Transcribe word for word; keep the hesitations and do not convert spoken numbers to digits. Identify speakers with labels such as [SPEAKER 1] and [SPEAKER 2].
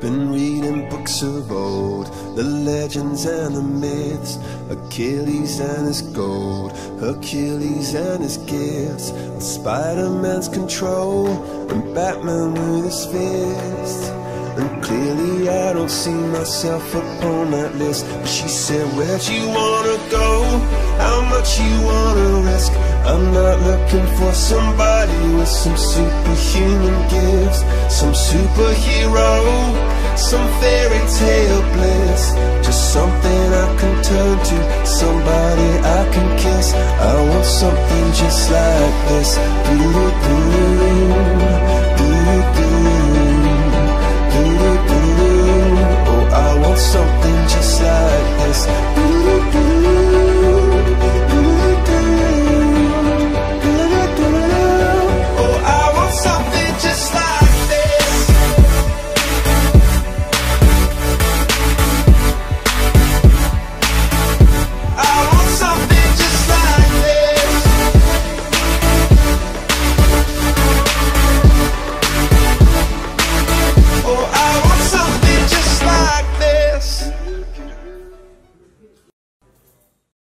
[SPEAKER 1] been reading books of old, the legends and the myths, Achilles and his gold, Hercules and his gifts, Spider-Man's control, and Batman with his fists. And clearly I don't see myself upon that list. But she said, where'd you wanna go? How much you wanna risk? I'm not looking for somebody with some superhuman gifts, some superhero, some fairy tale bliss. Just something I can turn to, somebody I can kiss. I want something just like this. Do